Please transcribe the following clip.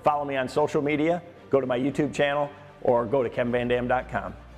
follow me on social media, go to my YouTube channel, or go to kevinvandam.com.